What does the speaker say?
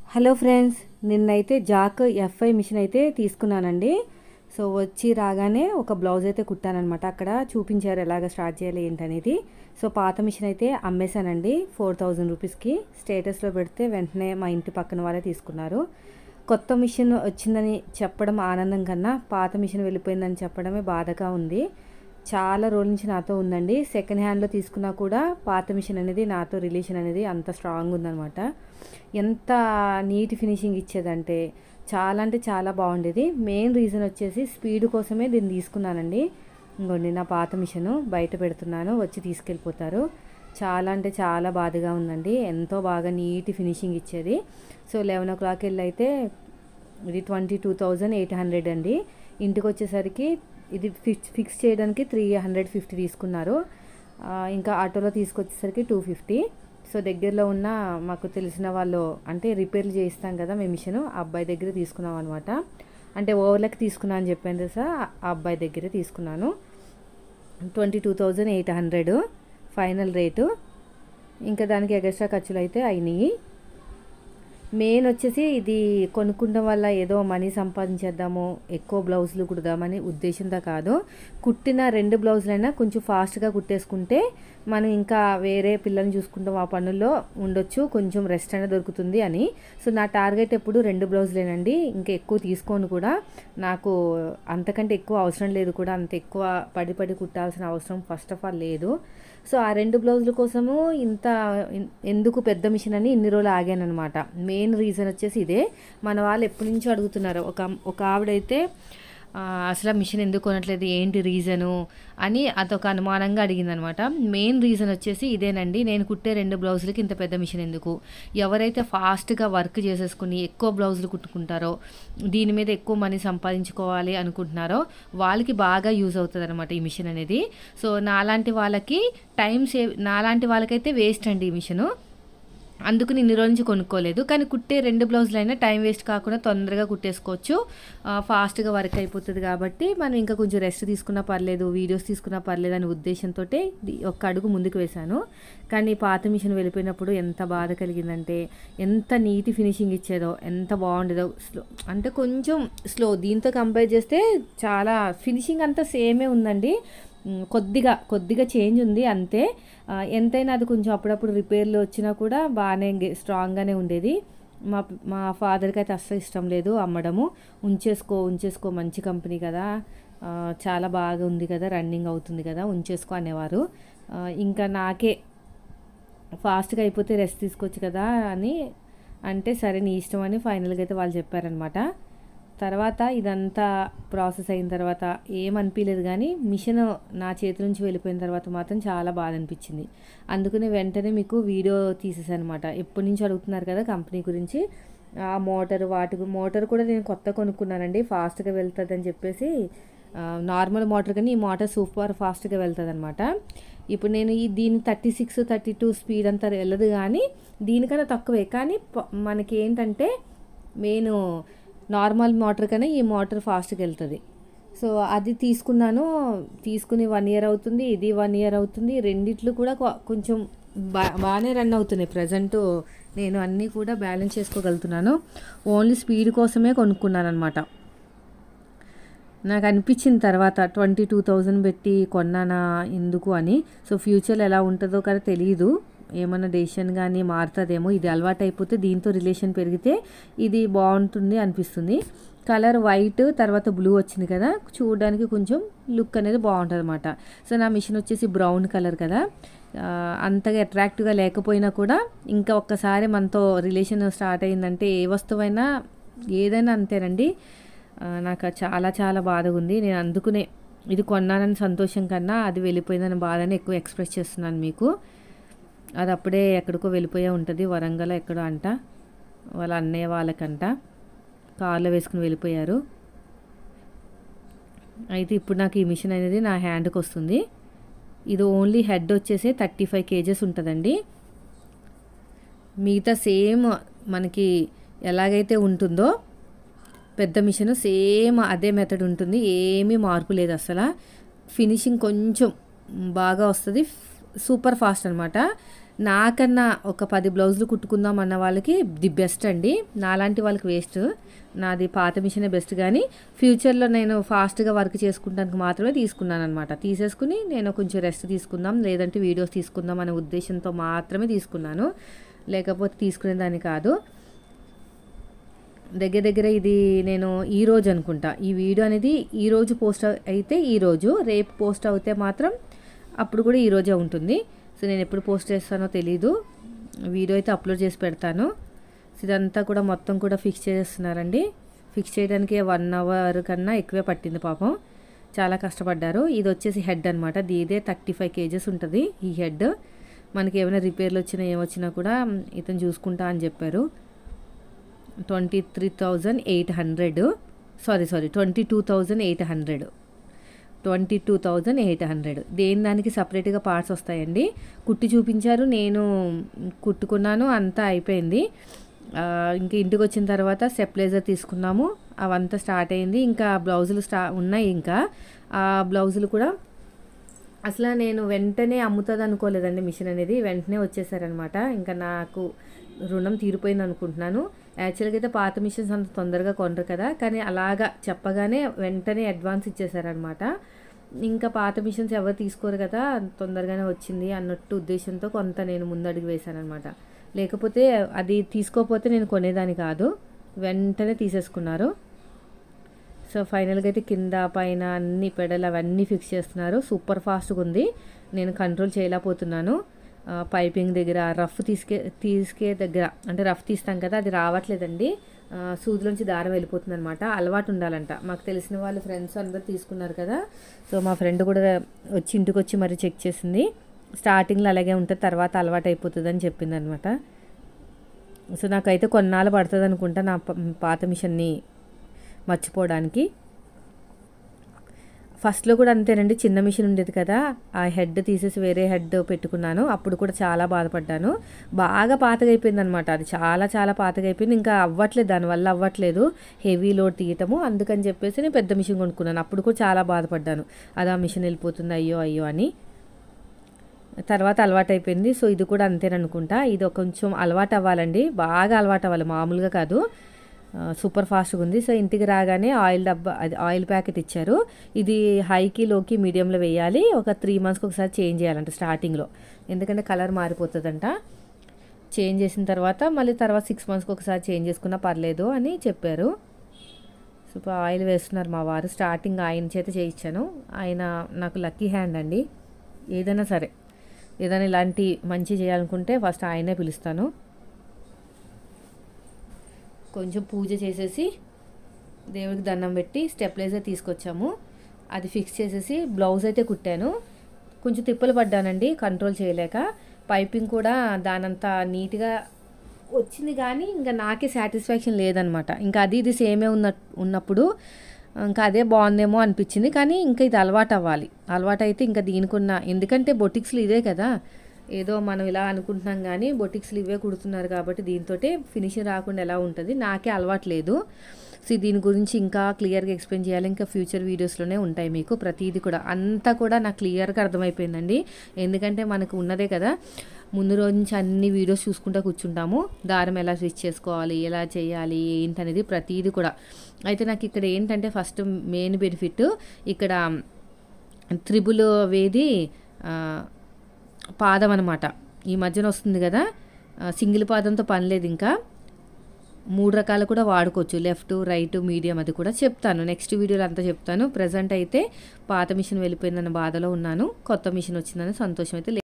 Hello friends, నిన్నైతే జాక్ ఎఫ్ఐ మిషన్ అయితే తీసుకున్నానండి. సో వచ్చి రాగానే ఒక బ్లౌజ్ అయితే కుట్టానమాట. అక్కడ చూపించారు ఎలాగ స్టార్ట్ చేయాలి ఏంటనేది. సో పాత మిషన్ అయితే అమ్మేశానండి 4000 రూపీస్కి. స్టేటస్లో పెడితే వెంటనే మా ఇంటి పక్కన వాళ్ళే తీసుకున్నారు. కొత్త మిషన్ వచ్చిందని చెప్పడం ఆనందం కన్నా పాత మిషన్ వెళ్ళిపోయిందని చెప్పడమే బాధగా ఉంది. చాలా రోజుల నుంచి నాతో ఉందండి. సెకండ్ హ్యాండ్లో తీసుకున్నా కూడా పాత మిషన్ అనేది నాతో రిలేషన్ అనేది అంత స్ట్రాంగ్ ఉందన్నమాట. ఎంత నీట్ ఫినిషింగ్ ఇచ్చేదంటే అంటే చాలా బాగుండేది. మెయిన్ రీజన్ వచ్చేసి స్పీడ్ కోసమే దీన్ని తీసుకున్నానండి. ఇంకోండి నా పాత మిషను బయట పెడుతున్నాను, వచ్చి తీసుకెళ్ళిపోతారు. చాలా అంటే చాలా బాధగా ఉందండి. ఎంతో బాగా నీట్ ఫినిషింగ్ ఇచ్చేది. సో 11 o'clock వెళ్ళి అయితే ఇది 22,800 అండి. ఇంటికి వచ్చేసరికి ఇది ఫిక్స్ చేయడానికి 350 తీసుకున్నారు. ఇంకా ఆటోలో తీసుకొచ్చేసరికి 250. సో దగ్గరలో ఉన్న మాకు తెలిసిన వాళ్ళు అంటే రిపేర్లు చేయిస్తాం కదా మేము మిషన్, ఆ అబ్బాయి దగ్గర తీసుకున్నాం అనమాట. అంటే ఓవర్లకి తీసుకున్నా అని చెప్పాను కదా, ఆ అబ్బాయి దగ్గరే తీసుకున్నాను. 22,800 ఫైనల్ రేటు. ఇంకా దానికి ఎక్స్ట్రా ఖర్చులు అయితే అయినాయి. మెయిన్ వచ్చేసి ఇది కొనుక్కోవడం వల్ల ఏదో మనీ సంపాదించేద్దాము, ఎక్కువ బ్లౌజులు కుడదామని ఉద్దేశంతో కాదు. కుట్టిన 2 బ్లౌజులైనా కొంచెం ఫాస్ట్గా కుట్టేసుకుంటే మనం ఇంకా వేరే పిల్లల్ని చూసుకుంటాం, ఆ పనుల్లో ఉండొచ్చు, కొంచెం రెస్ట్ అనేది దొరుకుతుంది అని. సో నా టార్గెట్ ఎప్పుడు 2 బ్లౌజులేనండి. ఇంకా ఎక్కువ తీసుకోను కూడా. నాకు అంతకంటే ఎక్కువ అవసరం లేదు కూడా. అంత ఎక్కువ పడి కుట్టాల్సిన అవసరం ఫస్ట్ ఆఫ్ ఆల్ లేదు. సో ఆ 2 బ్లౌజుల కోసము ఎందుకు పెద్ద మిషన్ అని ఇన్ని రోజులు ఆగాను అనమాట. మెయిన్ రీజన్ వచ్చేసి ఇదే. మన వాళ్ళు ఎప్పటి నుంచో అడుగుతున్నారు. ఒక ఆవిడైతే అసలు మిషన్ ఎందుకు కొనట్లేదు, ఏంటి రీజను అని అదొక అనుమానంగా అడిగిందనమాట. మెయిన్ రీజన్ వచ్చేసి ఇదేనండి. నేను కుట్టే 2 బ్లౌజులకి ఇంత పెద్ద మిషన్ ఎందుకు? ఎవరైతే ఫాస్ట్గా వర్క్ చేసేసుకుని ఎక్కువ బ్లౌజులు కుట్టుకుంటారో, దీని మీద ఎక్కువ మనీ సంపాదించుకోవాలి అనుకుంటున్నారో వాళ్ళకి బాగా యూజ్ అవుతుంది అనమాట ఈ మిషన్ అనేది. సో నాలాంటి వాళ్ళకైతే వేస్ట్ అండి ఈ మిషను. అందుకు ఇన్ని రోజు నుంచి కొనుక్కోలేదు. కానీ కుట్టే 2 బ్లౌజులైనా టైం వేస్ట్ కాకుండా తొందరగా కుట్టేసుకోవచ్చు, ఫాస్ట్గా వర్క్ అయిపోతుంది. కాబట్టి మనం ఇంకా కొంచెం రెస్ట్ తీసుకున్నా పర్లేదు, వీడియోస్ తీసుకున్నా పర్లేదు అనే ఉద్దేశంతో ఒక అడుగు ముందుకు వేశాను. కానీ పాత మిషన్ వెళ్ళిపోయినప్పుడు ఎంత బాధ కలిగిందంటే, ఎంత నీట్ ఫినిషింగ్ ఇచ్చేదో, ఎంత బాగుండేదో. అంటే కొంచెం స్లో, దీంతో కంపేర్ చేస్తే చాలా ఫినిషింగ్ అంతా సేమే ఉందండి. కొద్దిగా చేంజ్ ఉంది అంతే. ఎంతైనా అది కొంచెం అప్పుడప్పుడు రిపేర్లు వచ్చినా కూడా బాగానే స్ట్రాంగ్గానే ఉండేది. మా ఫాదర్కి అయితే అస్సలు ఇష్టం లేదు అమ్మడము. ఉంచేసుకో మంచి కంపెనీ కదా, చాలా బాగా ఉంది కదా, రన్నింగ్ అవుతుంది కదా, ఉంచేసుకో అనేవారు. ఇంకా నాకే ఫాస్ట్గా అయిపోతే రెస్ట్ తీసుకోవచ్చు కదా అని అంటే సరే నీ ఇష్టం అని ఫైనల్గా అయితే వాళ్ళు చెప్పారనమాట. తర్వాత ఇదంతా ప్రాసెస్ అయిన తర్వాత ఏమనిపించలేదు, కానీ మిషన్ నా చేతి నుంచి వెళ్ళిపోయిన తర్వాత మాత్రం చాలా బాధ అనిపించింది. అందుకనే వెంటనే మీకు వీడియో తీసేసాను అనమాట. ఎప్పటి నుంచి అడుగుతున్నారు కదా కంపెనీ గురించి. ఆ మోటార్ కూడా నేను కొత్త కొనుక్కున్నానండి, ఫాస్ట్గా వెళ్తుంది అని చెప్పేసి. నార్మల్ మోటార్ కానీ ఈ మోటార్ సూపర్ ఫాస్ట్గా వెళ్తుంది అనమాట. ఇప్పుడు నేను దీని 36, 32 స్పీడ్ అంతా వెళ్ళదు, కానీ దీనికన్నా తక్కువే. కానీ మనకి ఏంటంటే మెయిన్ నార్మల్ మోటార్ కన్నా ఈ మోటార్ ఫాస్ట్గా వెళ్తుంది. సో అది తీసుకుని 1 year అవుతుంది, ఇది 1 year అవుతుంది. రెండిట్లు కూడా కొంచెం బాగానే రన్ అవుతున్నాయి ప్రజెంట్. నేను అన్నీ కూడా బ్యాలెన్స్ చేసుకోగలుగుతున్నాను. ఓన్లీ స్పీడ్ కోసమే కొనుక్కున్నాను అనమాట. నాకు అనిపించిన తర్వాత 22,000 పెట్టి కొన్నానా ఎందుకు అని. సో ఫ్యూచర్లో ఎలా ఉంటుందో కదా తెలియదు, ఏమన్నా డెసిషన్ కానీ మారుతుందేమో. ఇది అలవాటు అయిపోతే దీంతో రిలేషన్ పెరిగితే ఇది బాగుంటుంది అనిపిస్తుంది. కలర్ వైట్ తర్వాత బ్లూ వచ్చింది కదా, చూడడానికి కొంచెం లుక్ అనేది బాగుంటుంది అనమాట. సో నా మిషన్ వచ్చేసి బ్రౌన్ కలర్ కదా, అంతగా అట్రాక్టివ్గా లేకపోయినా కూడా ఇంకా ఒక్కసారి మనతో రిలేషన్ స్టార్ట్ అయిందంటే ఏ వస్తువైనా ఏదైనా అంతేనండి. నాకు చాలా చాలా బాధగా ఉంది. నేను అందుకునే ఇది కొన్నానని సంతోషం కన్నా అది వెళ్ళిపోయిందని బాధని ఎక్కువ ఎక్స్ప్రెస్ చేస్తున్నాను మీకు. అది అప్పుడే ఎక్కడికో వెళ్ళిపోయే ఉంటుంది, వరంగల్ ఎక్కడో అంట, వాళ్ళ అన్నయ్య వాళ్ళకంట కార్లో వేసుకుని వెళ్ళిపోయారు. అయితే ఇప్పుడు నాకు ఈ మిషన్ అనేది నా హ్యాండ్కి వస్తుంది. ఇది ఓన్లీ హెడ్ వచ్చేసి 35 kgs ఉంటుందండి. మిగతా సేమ్ మనకి ఎలాగైతే ఉంటుందో పెద్ద మిషన్ సేమ్ అదే మెథడ్ ఉంటుంది, ఏమీ మార్పు లేదు అసలు. ఫినిషింగ్ కొంచెం బాగా వస్తుంది, సూపర్ ఫాస్ట్ అనమాట. నాకన్నా ఒక 10 బ్లౌజులు కుట్టుకుందాం అన్న వాళ్ళకి ది బెస్ట్ అండి. నాలాంటి వాళ్ళకి వేస్ట్. నాది పాత మిషనే బెస్ట్. కానీ ఫ్యూచర్లో నేను ఫాస్ట్గా వర్క్ చేసుకుంటానికి మాత్రమే తీసుకున్నాను అనమాట. తీసేసుకుని నేను కొంచెం రెస్ట్ తీసుకుందాం, లేదంటే వీడియోస్ తీసుకుందాం అనే ఉద్దేశంతో మాత్రమే తీసుకున్నాను, లేకపోతే తీసుకునేదాన్ని కాదు. దగ్గర దగ్గర ఇది నేను ఈరోజు అనుకుంటా ఈ వీడియో అనేది, ఈరోజు పోస్ట్ అయితే ఈరోజు, రేపు పోస్ట్ అవుతే మాత్రం అప్పుడు కూడా ఈరోజే ఉంటుంది. సో నేను ఎప్పుడు పోస్ట్ చేస్తానో తెలీదు. వీడియో అయితే అప్లోడ్ చేసి పెడతాను. ఇదంతా కూడా మొత్తం కూడా ఫిక్స్ చేస్తున్నారండి. ఫిక్స్ చేయడానికి 1 అవర్ కన్నా ఎక్కువే పట్టింది పాపం. చాలా కష్టపడ్డారు. ఇది వచ్చేసి హెడ్ అనమాట. ఇదే 35 kgs ఉంటుంది ఈ హెడ్. మనకి ఏమైనా రిపేర్లు వచ్చినా ఏమొచ్చినా కూడా ఇతను చూసుకుంటా అని చెప్పారు. 23,800 సారీ 22,800 22,800. దేని దానికి సపరేట్గా పార్ట్స్ వస్తాయండి. కుట్టి చూపించారు, నేను కుట్టుకున్నాను, అంతా అయిపోయింది. ఇంకా ఇంటికి వచ్చిన తర్వాత స్టెప్లైజర్ తీసుకున్నాము, అవంతా స్టార్ట్ అయింది. ఇంకా బ్లౌజులు ఉన్నాయి. ఇంకా ఆ బ్లౌజులు కూడా అసలు నేను వెంటనే అమ్ముతుంది అనుకోలేదండి. మిషన్ అనేది వెంటనే వచ్చేసారనమాట. ఇంకా నాకు రుణం తీరిపోయింది అనుకుంటున్నాను. యాక్చువల్గా అయితే పాత మిషన్స్ అంత తొందరగా కొనరు కదా, కానీ అలాగా చెప్పగానే వెంటనే అడ్వాన్స్ ఇచ్చేసారనమాట. ఇంకా పాత మిషన్స్ ఎవరు తీసుకోరు కదా, తొందరగానే వచ్చింది అన్నట్టు ఉద్దేశంతో కొంత నేను ముందడుగు వేశానమాట. లేకపోతే అది తీసుకోకపోతే నేను కొనేదాన్ని కాదు. వెంటనే తీసేసుకున్నారు. సో ఫైనల్గా అయితే కింద పైన అన్ని పెడలు అవన్నీ ఫిక్స్ చేస్తున్నారు. సూపర్ ఫాస్ట్గా ఉంది. నేను కంట్రోల్ చేయలేకపోతున్నాను. పైపింగ్ దగ్గర రఫ్ తీసుకే దగ్గర, అంటే రఫ్ తీస్తాం కదా, అది రావట్లేదండి. సూదిలోంచి దారం వెళ్ళిపోతుంది అనమాట. అలవాటు ఉండాలంట. మాకు తెలిసిన వాళ్ళు ఫ్రెండ్స్ అందరూ తీసుకున్నారు కదా, సో మా ఫ్రెండ్ కూడా వచ్చి ఇంటికి వచ్చి మరి చెక్ చేసింది. స్టార్టింగ్లో అలాగే ఉంటుంది, తర్వాత అలవాటు అయిపోతుంది అని చెప్పింది అనమాట. సో నాకైతే కొన్నాళ్ళు పడుతుంది అనుకుంటా నా పాత మిషన్ని మర్చిపోవడానికి. ఫస్ట్లో కూడా అంతేనండి, చిన్న మిషన్ ఉండేది కదా, ఆ హెడ్ తీసేసి వేరే హెడ్ పెట్టుకున్నాను. అప్పుడు కూడా చాలా బాధపడ్డాను. బాగా పాతగా అయిపోయింది అనమాట. అది చాలా చాలా పాతగా అయిపోయింది. ఇంకా అవ్వట్లేదు, దానివల్ల అవ్వట్లేదు హెవీ లోడ్ తీయటము. అందుకని చెప్పేసి నేను పెద్ద మిషన్ కొనుక్కున్నాను. అప్పుడు కూడా చాలా బాధపడ్డాను, అది ఆ మిషన్ వెళ్ళిపోతుంది అయ్యో అయ్యో అని. తర్వాత అలవాటు అయిపోయింది. సో ఇది కూడా అంతేననుకుంటా. ఇది కొంచెం అలవాటు అవ్వాలండి, బాగా అలవాటు అవ్వాలి, మామూలుగా కాదు. సూపర్ ఫాస్ట్గా ఉంది. సో ఇంటికి రాగానే ఆయిల్ డబ్బా, అది ఆయిల్ ప్యాకెట్ ఇచ్చారు. ఇది హైకి లోకి మీడియంలో వేయాలి. ఒక 3 monthsకి ఒకసారి చేంజ్ చేయాలంట స్టార్టింగ్లో, ఎందుకంటే కలర్ మారిపోతుందంట. చేంజ్ చేసిన తర్వాత మళ్ళీ తర్వాత 6 monthsకి ఒకసారి చేంజ్ చేసుకున్నా పర్లేదు అని చెప్పారు. సో ఇప్పుడు ఆయిల్ వేస్తున్నారు మా వారు. స్టార్టింగ్ ఆయన చేత చేయించాను. ఆయన నాకు లక్కీ హ్యాండ్ అండి. ఏదైనా సరే, ఏదైనా ఇలాంటి మంచి చేయాలనుకుంటే ఫస్ట్ ఆయనే పిలుస్తాను. కొంచెం పూజ చేసేసి దేవుడికి దండం పెట్టి స్టెప్లైజర్ తీసుకొచ్చాము. అది ఫిక్స్ చేసేసి బ్లౌజ్ అయితే కుట్టాను. కొంచెం తిప్పలు పడ్డానండి కంట్రోల్ చేయలేక. పైపింగ్ కూడా దానంతా నీట్గా వచ్చింది, కానీ ఇంకా నాకే సాటిస్ఫాక్షన్ లేదనమాట. ఇంకా అది ఇది సేమే ఉన్నప్పుడు ఇంకా అదే బాగుందేమో అనిపించింది. కానీ ఇంకా ఇది అలవాటు అవ్వాలి. అలవాటు అయితే ఇంకా దీనికున్న, ఎందుకంటే బొటిక్స్లో ఇదే కదా, ఏదో మనం ఇలా అనుకుంటున్నాం కానీ బొటిక్స్లు ఇవే కుడుతున్నారు కాబట్టి దీంతో ఫినిషింగ్ రాకుండా ఎలా ఉంటుంది. నాకే అలవాటు లేదు. సో దీని గురించి ఇంకా క్లియర్గా ఎక్స్ప్లెయిన్ చేయాలి. ఇంకా ఫ్యూచర్ వీడియోస్లోనే ఉంటాయి మీకు ప్రతిదీ కూడా. అంతా కూడా నాకు క్లియర్గా అర్థమైపోయిందండి. ఎందుకంటే మనకు ఉన్నదే కదా, ముందు రోజు నుంచి అన్ని వీడియోస్ చూసుకుంటూ కూర్చుంటాము. దారం ఎలా స్టిచ్ చేసుకోవాలి, ఎలా చేయాలి ఏంటనేది ప్రతిదీ కూడా. అయితే నాకు ఇక్కడ ఏంటంటే ఫస్ట్ మెయిన్ బెనిఫిట్, ఇక్కడ త్రిబుల్ వేది పాదం అనమాట. ఈ మధ్యన వస్తుంది కదా, సింగిల్ పాదంతో పని లేదు. ఇంకా 3 రకాలు కూడా వాడుకోవచ్చు, లెఫ్ట్ రైట్ మీడియం. అది కూడా చెప్తాను నెక్స్ట్ వీడియోలో, అంతా చెప్తాను. ప్రజెంట్ అయితే పాత మిషన్ వెళ్ళిపోయిందన్న బాధలో ఉన్నాను, కొత్త మిషన్ వచ్చిందని సంతోషం అయితే